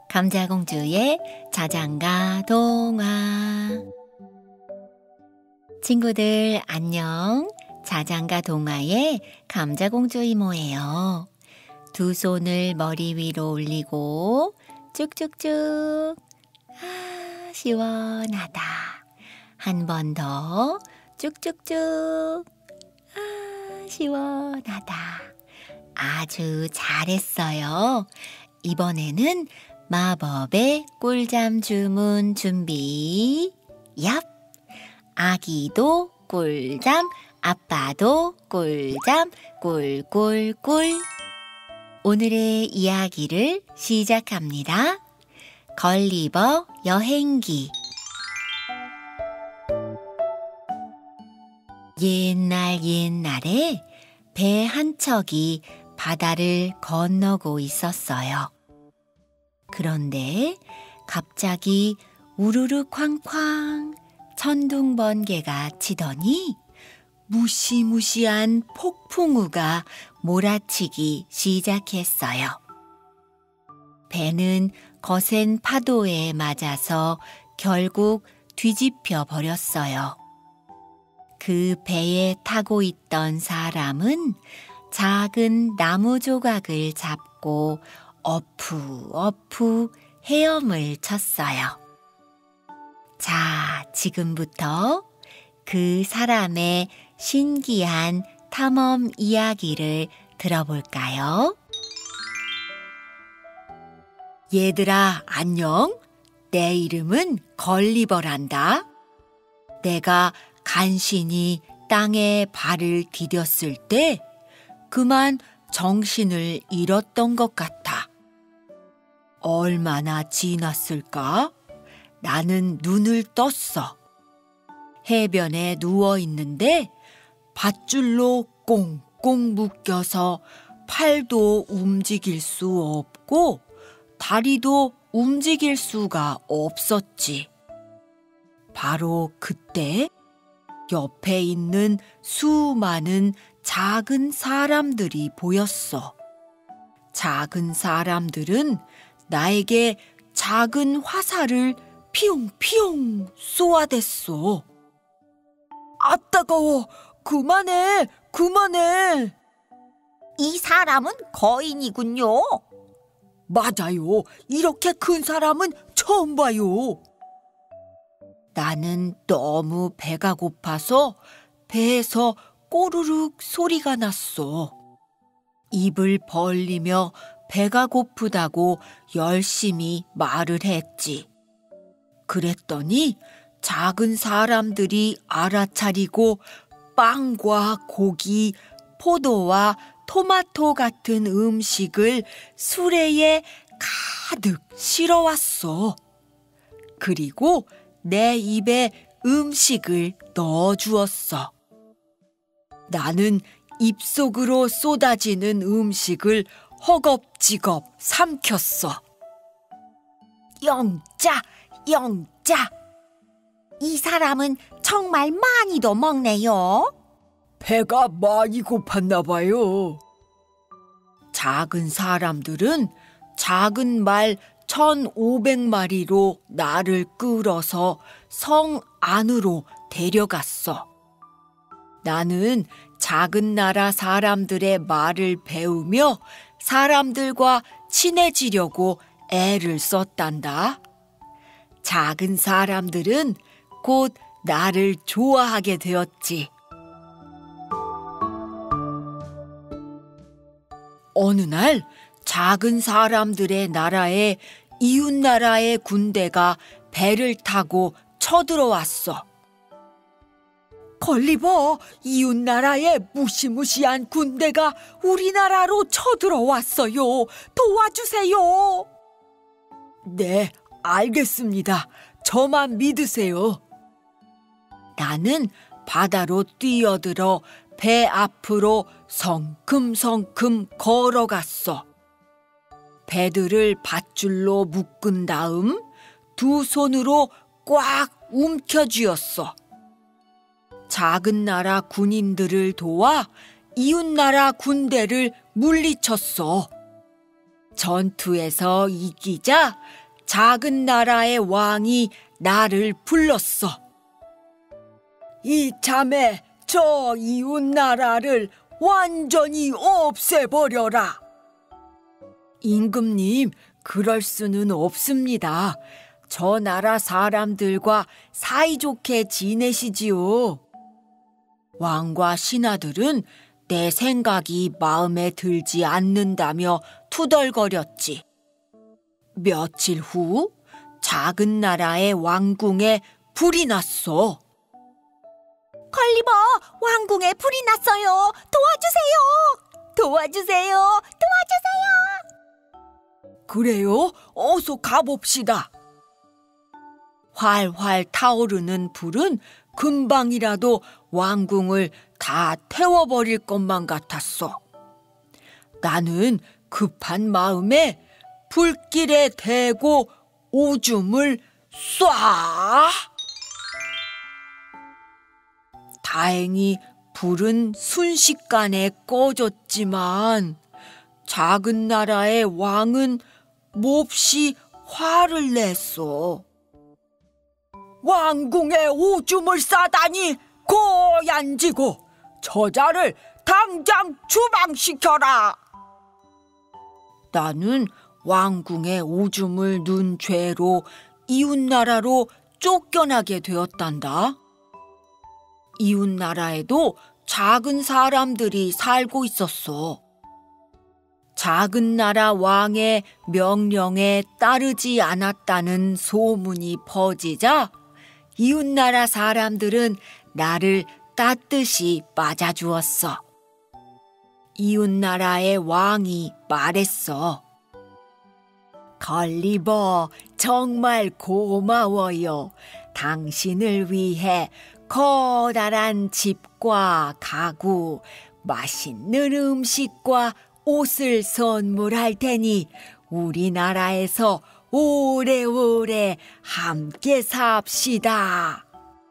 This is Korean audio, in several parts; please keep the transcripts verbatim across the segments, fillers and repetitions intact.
감자공주의 자장가 동화. 친구들 안녕. 자장가 동화의 감자공주 이모예요. 두 손을 머리 위로 올리고 쭉쭉쭉. 아, 시원하다. 한 번 더 쭉쭉쭉. 아, 시원하다. 아주 잘했어요. 이번에는 마법의 꿀잠 주문 준비. 얍! 아기도 꿀잠, 아빠도 꿀잠, 꿀꿀꿀. 오늘의 이야기를 시작합니다. 걸리버 여행기. 옛날 옛날에 배 한 척이 바다를 건너고 있었어요. 그런데 갑자기 우르르 쾅쾅 천둥번개가 치더니 무시무시한 폭풍우가 몰아치기 시작했어요. 배는 거센 파도에 맞아서 결국 뒤집혀 버렸어요. 그 배에 타고 있던 사람은 작은 나무 조각을 잡고 어푸 어푸 헤엄을 쳤어요. 자, 지금부터 그 사람의 신기한 탐험 이야기를 들어볼까요? 얘들아, 안녕. 내 이름은 걸리버란다. 내가 간신히 땅에 발을 디뎠을 때 그만 정신을 잃었던 것 같아. 얼마나 지났을까? 나는 눈을 떴어. 해변에 누워 있는데 밧줄로 꽁꽁 묶여서 팔도 움직일 수 없고 다리도 움직일 수가 없었지. 바로 그때 옆에 있는 수많은 작은 사람들이 보였어. 작은 사람들은 나에게 작은 화살을 피용피용 쏘아댔어. 아, 따가워. 그만해. 그만해. 이 사람은 거인이군요. 맞아요. 이렇게 큰 사람은 처음 봐요. 나는 너무 배가 고파서 배에서 꼬르륵 소리가 났어. 입을 벌리며 배가 고프다고 열심히 말을 했지. 그랬더니 작은 사람들이 알아차리고 빵과 고기, 포도와 토마토 같은 음식을 수레에 가득 실어왔어. 그리고 내 입에 음식을 넣어주었어. 나는 입속으로 쏟아지는 음식을 허겁지겁 삼켰어. 영짜, 영짜. 이 사람은 정말 많이도 먹네요. 배가 많이 고팠나 봐요. 작은 사람들은 작은 말 천오백 마리로 나를 끌어서 성 안으로 데려갔어. 나는 작은 나라 사람들의 말을 배우며 사람들과 친해지려고 애를 썼단다. 작은 사람들은 곧 나를 좋아하게 되었지. 어느 날 작은 사람들의 나라에 이웃 나라의 군대가 배를 타고 쳐들어왔어. 걸리버, 이웃 나라의 무시무시한 군대가 우리나라로 쳐들어왔어요. 도와주세요. 네, 알겠습니다. 저만 믿으세요. 나는 바다로 뛰어들어 배 앞으로 성큼성큼 걸어갔어. 배들을 밧줄로 묶은 다음 두 손으로 꽉 움켜쥐었어. 작은 나라 군인들을 도와 이웃 나라 군대를 물리쳤어. 전투에서 이기자 작은 나라의 왕이 나를 불렀어. 이참에 저 이웃 나라를 완전히 없애버려라. 임금님, 그럴 수는 없습니다. 저 나라 사람들과 사이좋게 지내시지요. 왕과 신하들은 내 생각이 마음에 들지 않는다며 투덜거렸지. 며칠 후 작은 나라의 왕궁에 불이 났어. 걸리버, 왕궁에 불이 났어요. 도와주세요. 도와주세요. 도와주세요. 그래요? 어서 가봅시다. 활활 타오르는 불은 금방이라도 왕궁을 다 태워버릴 것만 같았어. 나는 급한 마음에 불길에 대고 오줌을 쏴! 다행히 불은 순식간에 꺼졌지만 작은 나라의 왕은 몹시 화를 냈어. 왕궁에 오줌을 싸다니 고얀지고 저자를 당장 추방시켜라. 나는 왕궁에 오줌을 눈 죄로 이웃나라로 쫓겨나게 되었단다. 이웃나라에도 작은 사람들이 살고 있었어. 작은 나라 왕의 명령에 따르지 않았다는 소문이 퍼지자 이웃나라 사람들은 나를 따뜻이 맞아주었어. 이웃나라의 왕이 말했어. 걸리버, 정말 고마워요. 당신을 위해 커다란 집과 가구, 맛있는 음식과 옷을 선물할 테니 우리나라에서 오래오래 함께 삽시다.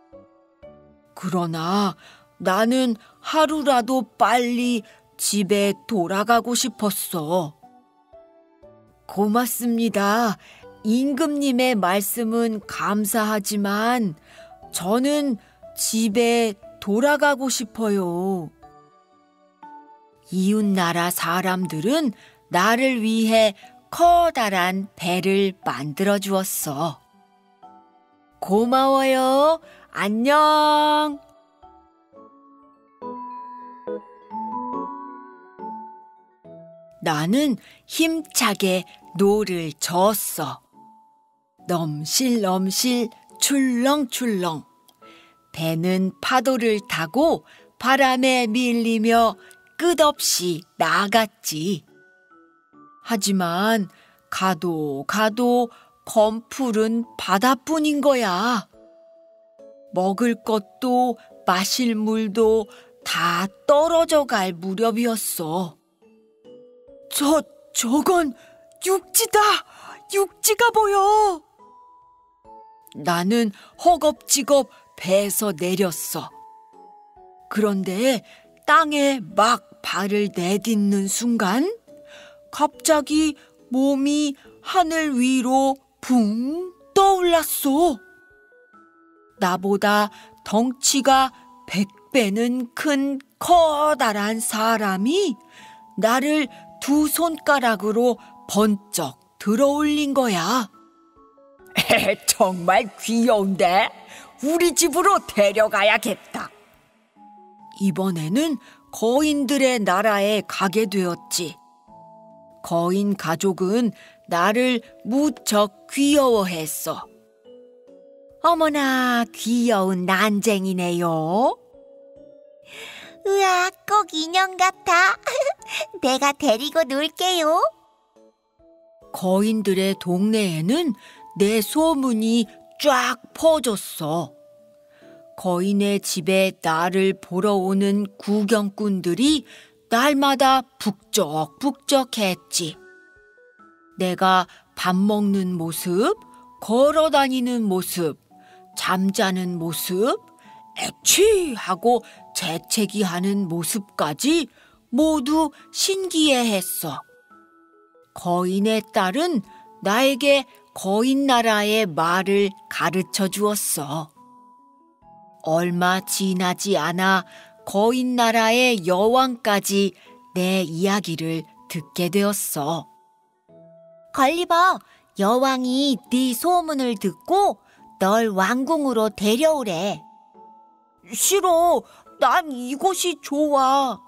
그러나 나는 하루라도 빨리 집에 돌아가고 싶었어. 고맙습니다. 임금님의 말씀은 감사하지만 저는 집에 돌아가고 싶어요. 이웃나라 사람들은 나를 위해 커다란 배를 만들어 주었어. 고마워요. 안녕. 나는 힘차게 노를 저었어. 넘실넘실 출렁출렁. 배는 파도를 타고 바람에 밀리며 끝없이 나갔지. 하지만 가도 가도 검풀은 바다뿐인 거야. 먹을 것도 마실 물도 다 떨어져 갈 무렵이었어. 저, 저건 육지다! 육지가 보여! 나는 허겁지겁 배에서 내렸어. 그런데 땅에 막 발을 내딛는 순간 갑자기 몸이 하늘 위로 붕 떠올랐어. 나보다 덩치가 백 배는 큰 커다란 사람이 나를 두 손가락으로 번쩍 들어올린 거야. 정말 귀여운데? 우리 집으로 데려가야겠다. 이번에는 거인들의 나라에 가게 되었지. 거인 가족은 나를 무척 귀여워했어. 어머나, 귀여운 난쟁이네요. 으아, 꼭 인형 같아. 내가 데리고 놀게요. 거인들의 동네에는 내 소문이 쫙 퍼졌어. 거인의 집에 나를 보러 오는 구경꾼들이 날마다 북적북적했지. 내가 밥 먹는 모습, 걸어 다니는 모습, 잠자는 모습, 애취하고 재채기하는 모습까지 모두 신기해했어. 거인의 딸은 나에게 거인 나라의 말을 가르쳐 주었어. 얼마 지나지 않아 거인 나라의 여왕까지 내 이야기를 듣게 되었어. 걸리버, 여왕이 네 소문을 듣고 널 왕궁으로 데려오래. 싫어, 난 이곳이 좋아.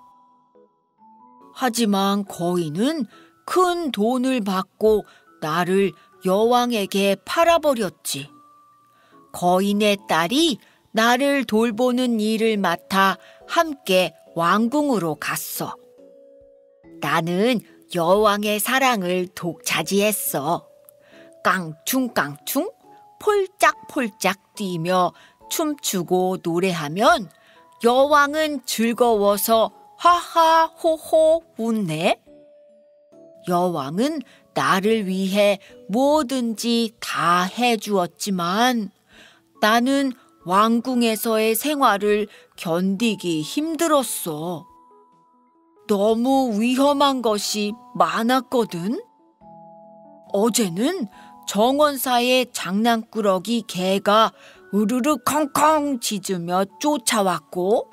하지만 거인은 큰 돈을 받고 나를 여왕에게 팔아버렸지. 거인의 딸이 나를 돌보는 일을 맡아 함께 왕궁으로 갔어. 나는 여왕의 사랑을 독차지했어. 깡충깡충 폴짝폴짝 뛰며 춤추고 노래하면 여왕은 즐거워서 하하호호 웃네. 여왕은 나를 위해 뭐든지 다 해주었지만 나는 왕궁에서의 생활을 견디기 힘들었어. 너무 위험한 것이 많았거든. 어제는 정원사의 장난꾸러기 개가 으르르 컹컹 짖으며 쫓아왔고,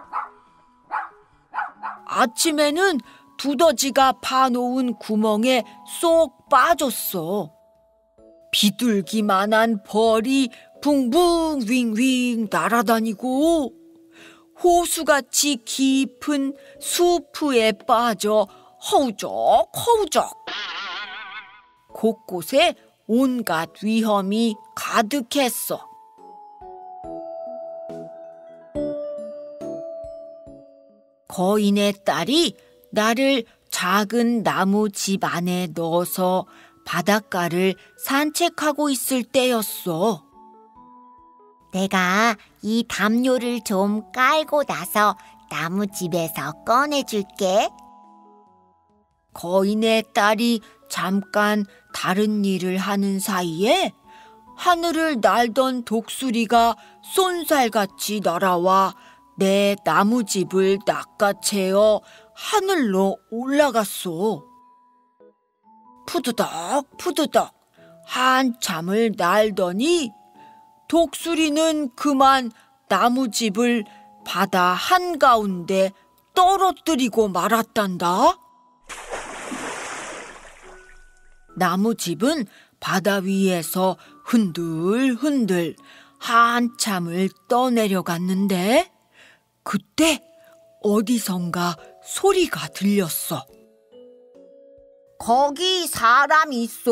아침에는 두더지가 파놓은 구멍에 쏙 빠졌어. 비둘기만한 벌이 붕붕 윙윙 날아다니고 호수같이 깊은 수프에 빠져 허우적 허우적. 곳곳에 온갖 위험이 가득했어. 거인의 딸이 나를 작은 나무 집 안에 넣어서 바닷가를 산책하고 있을 때였어. 내가 이 담요를 좀 깔고 나서 나무집에서 꺼내줄게. 거인의 딸이 잠깐 다른 일을 하는 사이에 하늘을 날던 독수리가 쏜살같이 날아와 내 나무집을 낚아채어 하늘로 올라갔어. 푸드덕 푸드덕 한참을 날더니 독수리는 그만 나무집을 바다 한가운데 떨어뜨리고 말았단다. 나무집은 바다 위에서 흔들흔들 한참을 떠내려갔는데 그때 어디선가 소리가 들렸어. 거기 사람 있어?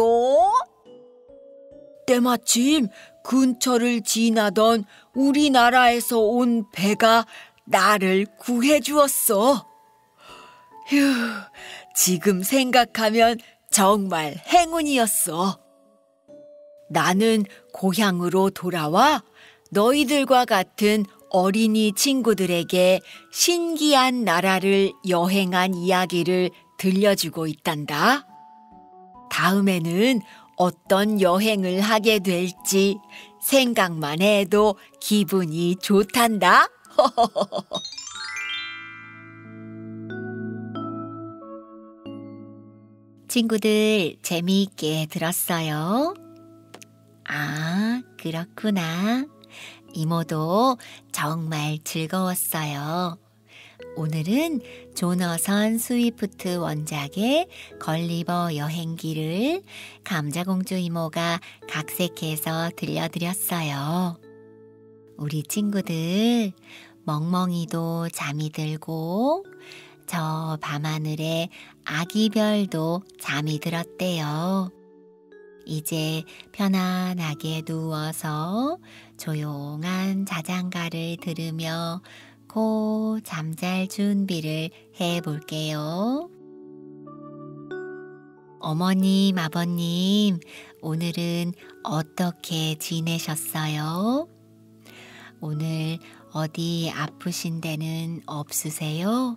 때마침 근처를 지나던 우리나라에서 온 배가 나를 구해주었어. 휴, 지금 생각하면 정말 행운이었어. 나는 고향으로 돌아와 너희들과 같은 어린이 친구들에게 신기한 나라를 여행한 이야기를 들려주고 있단다. 다음에는 어떤 여행을 하게 될지 생각만 해도 기분이 좋단다. 친구들 재미있게 들었어요? 아, 그렇구나. 이모도 정말 즐거웠어요. 오늘은 조너선 스위프트 원작의 걸리버 여행기를 감자공주 이모가 각색해서 들려드렸어요. 우리 친구들, 멍멍이도 잠이 들고 저 밤하늘에 아기별도 잠이 들었대요. 이제 편안하게 누워서 조용한 자장가를 들으며 고 잠잘 준비를 해볼게요. 어머님, 아버님, 오늘은 어떻게 지내셨어요? 오늘 어디 아프신 데는 없으세요?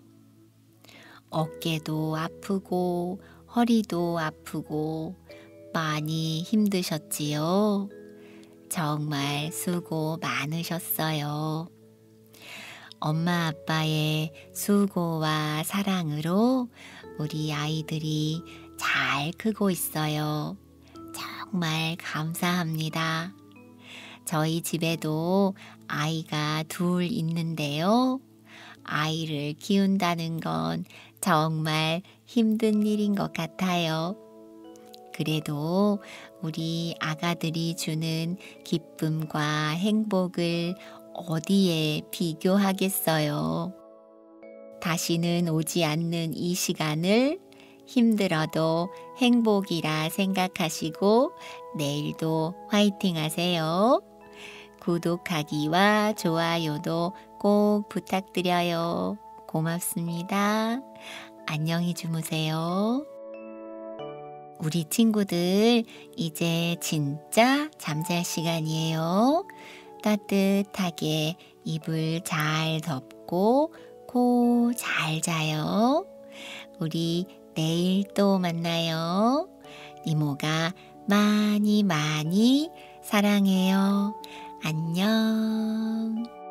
어깨도 아프고 허리도 아프고 많이 힘드셨지요? 정말 수고 많으셨어요. 엄마 아빠의 수고와 사랑으로 우리 아이들이 잘 크고 있어요. 정말 감사합니다. 저희 집에도 아이가 둘 있는데요. 아이를 키운다는 건 정말 힘든 일인 것 같아요. 그래도 우리 아가들이 주는 기쁨과 행복을 어디에 비교하겠어요. 다시는 오지 않는 이 시간을 힘들어도 행복이라 생각하시고 내일도 화이팅 하세요. 구독하기와 좋아요도 꼭 부탁드려요. 고맙습니다. 안녕히 주무세요. 우리 친구들, 이제 진짜 잠잘 시간이에요. 따뜻하게 이불 잘 덮고 코 잘 자요. 우리 내일 또 만나요. 이모가 많이 많이 사랑해요. 안녕.